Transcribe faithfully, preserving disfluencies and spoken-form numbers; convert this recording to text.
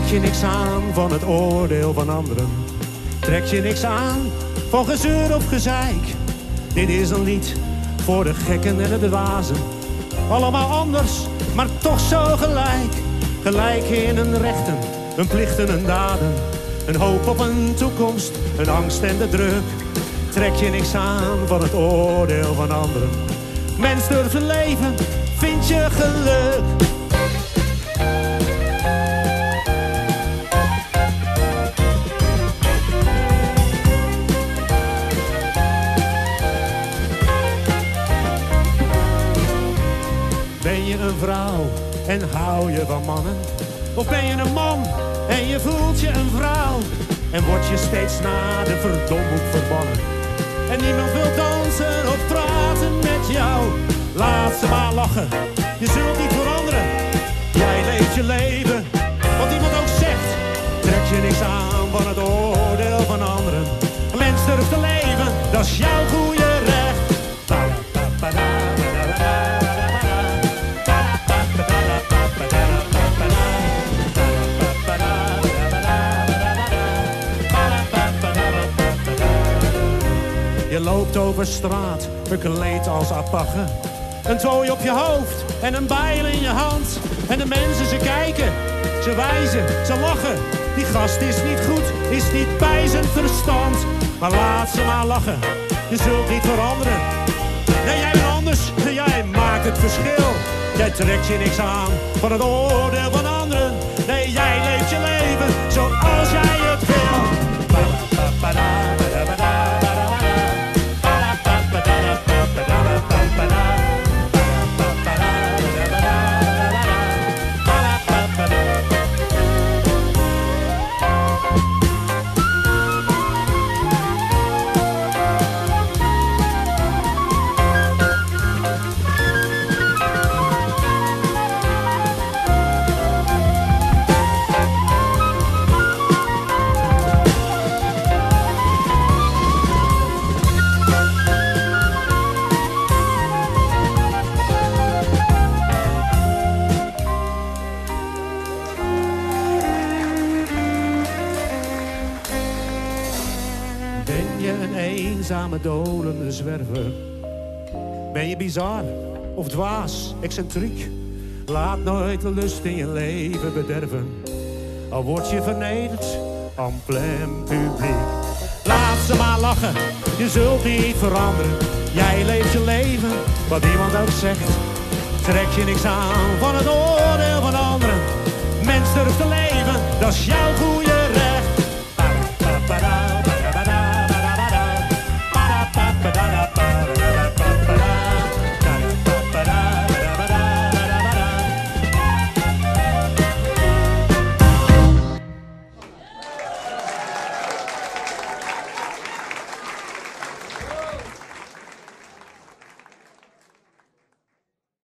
je niks aan van het oordeel van anderen. Trek je niks aan van gezeur of gezeik. Dit is een lied voor de gekken en de dwazen. Allemaal anders, maar toch zo gelijk. Gelijk in hun rechten, hun plichten en daden. Een hoop op een toekomst, een angst en de druk. Trek je niks aan van het oordeel van anderen. Mens durft te leven, vind je geluk. Ben je een vrouw en hou je van mannen? Of ben je een man en je voelt je een vrouw? En word je steeds naar de verdomhoek verbannen? En niemand wil dansen of praten met jou. Laat ze maar lachen, je zult niet veranderen. Jij leeft je leven, wat iemand ook zegt. Trek je niks aan van het oordeel van anderen. Een mens durft te leven, dat is jouw goede recht. Je loopt over straat, verkleed als apagge. Een tooi op je hoofd en een bijl in je hand. En de mensen, ze kijken, ze wijzen, ze lachen. Die gast is niet goed, is niet bij zijn verstand. Maar laat ze maar lachen, je zult niet veranderen. Nee, jij bent anders, jij maakt het verschil. Jij trekt je niks aan van het oordeel van anderen. Nee, jij leeft je leven zoals jij het wil. Ben je een eenzame, dolende zwerver? Ben je bizar of dwaas, excentriek? Laat nooit de lust in je leven bederven. Al word je vernederd, en plein publiek. Laat ze maar lachen, je zult niet veranderen. Jij leeft je leven, wat iemand ook zegt. Trek je niks aan van het oordeel van anderen. Mens durft te leven, dat is jouw goede